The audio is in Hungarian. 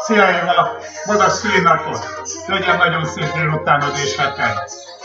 Szia Éva! Boldog szülinapot! Legyen nagyon szép délutánod és heted!